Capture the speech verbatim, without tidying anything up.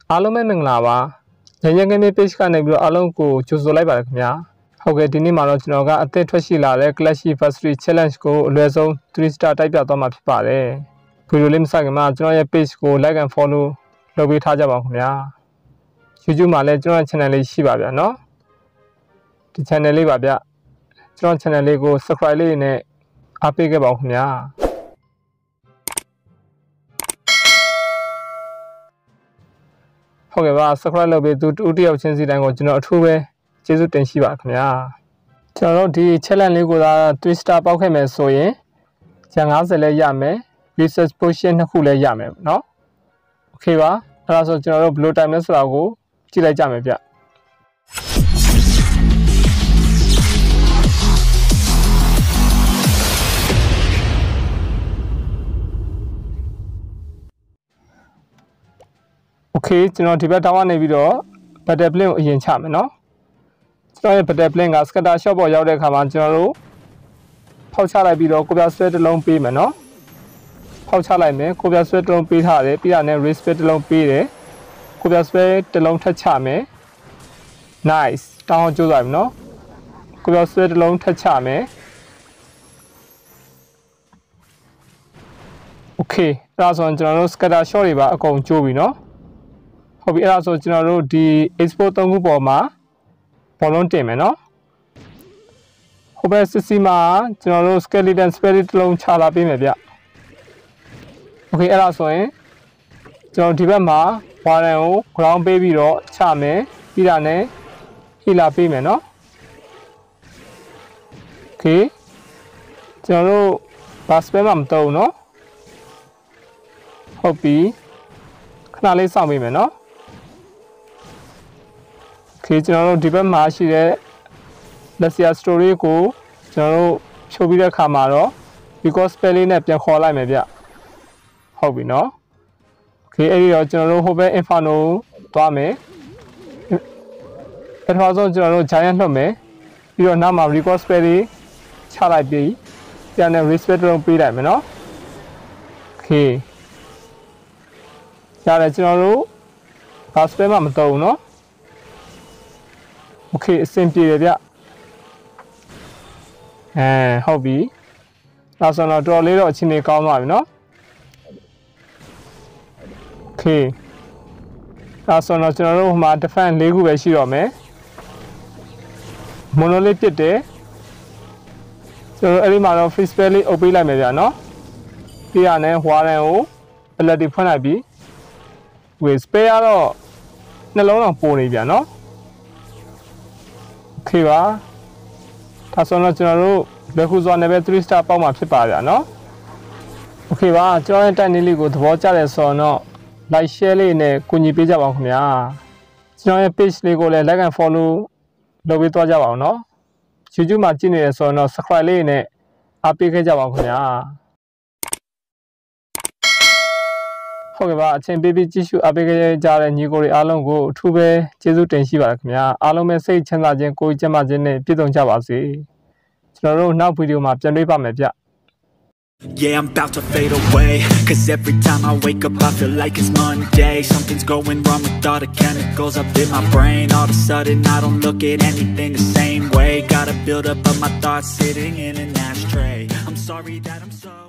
အားလုံးပဲမင်္ဂလာပါညဉ့်ညံခင်း page ကနေပြီးတော့အားလုံးကိုကြိုဆိုလိုက်ပါတယ်ခင်ဗျာဟုတ်ကဲ့ဒီနေ့မှာတော့ကျွန်တော်ကအသစ်ထွက်ရှိလာတဲ့ Clashiversary challenge ကိုအလွယ်ဆုံး three star တိုက်ပြသွားမှာဖြစ်ပါတယ်ဗီဒီယိုလေးမစခင်မှာကျွန်တော်ရဲ့ page ကို like and follow လုပ်ပေးထားကြပါဦးခင်ဗျာ YouTube မှာလည်းကျွန်တော်ရဲ့ channel လေးရှိပါဗျာနော်ဒီ channel လေးပါဗျကျွန်တော် channel လေးကို subscribe လေးနဲ့အားပေးခဲ့ပါဦးခင်ဗျာဟုတ်ကဲ့ပါ subscribe လုပ်ပေးသူတူတယောက်ချင်းစီတိုင်းကိုကျွန်တော်အထူးပဲကျေးဇူးတင်ရှိပါခင်ဗျာကျွန်တော်တို့ဒီ challenge လေးကိုသာ three star ပေါက်ခဲ့မယ်ဆိုရင်ကျန်fiftyလည်းရမယ် research potion နှစ်ခုလည်းရမယ်เนาะ okay ပါအဲ့ဒါဆိုကျွန်တော်တို့ဘယ်လိုတိုင်လဲဆိုတာကိုကြည့်လိုက်ကြမယ်ဗျโอเคကျွန်တော်ဒီဘက်တောင်းကနေပြီးတော့ battle plane ကိုအရင်ချမယ်เนาะကျွန်တော်ရဲ့ battle plane က scatter shot ပေါ်ရောက်တဲ့အခါမှာကျွန်တော်တို့ဖောက်ချလိုက်ပြီးတော့ကိုပြဆွဲတစ်လုံးပေးမယ်เนาะဖောက်ချလိုက်မယ်ကိုပြဆွဲတစ်လုံးပေးထားတယ်ပြီးတာနဲ့ race pit တစ်လုံးပေးတယ်ကိုပြဆွဲတစ်လုံးထပ်ချမယ် nice တောင်းအောင်ကြိုးစားပြီเนาะကိုပြဆွဲတစ်လုံးထပ်ချမယ် okay အဲ့ဒါဆိုရင်ကျွန်တော်တို့ scatter shot တွေပါအကုန်ကျိုးပြီเนาะဟုတ်ပြီအဲ့ဒါဆိုကျွန်တော်တို့ဒီ export သုံးခုပေါ်မှာဘောလုံးတင်မယ်เนาะဟိုဘက်စစ်စီမှာကျွန်တော်တို့ skeleton spirit တစ်လုံးချလာပေးမယ်ဗျโอเคအဲ့ဒါဆိုရင်ကျွန်တော်ဒီဘက်မှာ warren ကို ground ပေးပြီးတော့ချမယ်ပြီးတာနဲ့ healer ပေးမယ်เนาะโอเคကျွန်တော်တို့ဘာ spell မှမတုံးเนาะဟုတ်ပြီခဏလေးစောင့်ပေးမယ်เนาะโอเคကျွန်တော်တို့ဒီဘက်မှာရှိတဲ့ Lesia story ကိုကျွန်တော်တို့ဖြုတ်ပြီးတဲ့အခါမှာတော့ because spell လေးနဲ့ပြန်ခေါ်လိုက်မယ်ဗျဟုတ်ပြီเนาะโอเคအဲ့ဒီတော့ကျွန်တော်တို့ဟိုဘက် inferno သွားမယ်ပထမဆုံးကျွန်တော်တို့ giant လွှတ်မယ်ပြီးတော့နောက်မှာ record spell လေးချလိုက်ပြီးပြန်နဲ့ respect လုံးပေးလိုက်မယ်เนาะโอเคရတယ်ကျွန်တော်တို့ဘာ spell မှမတုံးเนาะโอเคအဆင်ပြေတယ်ဗျအဲဟုတ်ပြီဒါဆိုတော့တော်လေးတော့အချိန်လေးကောင်းသွားပြီเนาะโอเคဒါဆိုတော့ကျွန်တော်တို့ဟိုမှာ defense ၄ခုပဲရှိတော့မယ် monolith ပစ်တယ်ကျွန်တော်အဲ့ဒီမှာတော့ free spell လေးအုပ်ပေးလိုက်မယ်ဗျเนาะပြီးရနဲ့ warren ကို ability ဖွင့်လိုက်ပြီဝေ spell ကတော့နှလုံးတော့ပိုနေဗျเนาะโอเคပါဒါဆိုတော့ကျွန်တော်တို့လက်ခုစွာနဲ့ပဲthree star ပေါက်မှာဖြစ်ပါဗျာเนาะโอเคပါကျွန်တော်ရဲ့တိုက်နေလေးကိုသဘောကျတယ်ဆိုတော့ like share လေးနဲ့ကူညီပေးကြပါဦးခင်ဗျာကျွန်တော်ရဲ့ page လေးကိုလည်း like and follow လုပ်ပေးသွားကြပါအောင်เนาะ YouTube မှာကြည့်နေရဆိုတော့ subscribe လေးနဲ့အားပေးခဲ့ကြပါဦးခင်ဗျာဟုတ်ကဲ့ပါအချိန်ပေးပြီးကြည့်ရှုအားပေးခဲ့ကြတဲ့ညီကိုတွေအားလုံးကိုအထူးပဲကျေးဇူးတင်ရှိပါတယ်ခင်ဗျာအားလုံးပဲစိတ်ချမ်းသာခြင်းကိုယ်ကျန်းမာခြင်းနဲ့ပြည့်စုံကြပါစေကျွန်တော်တို့နောက်ဗီဒီယိုမှာပြန်တွေ့ပါမယ်ဗျ Yeah, I'm about to fade away Cause every time I wake up I feel like it's Monday Something's going wrong with all the chemicals up in my brain All of a sudden I don't look at anything the same way Gotta build up of my thoughts sitting in an ashtray I'm sorry that I'm so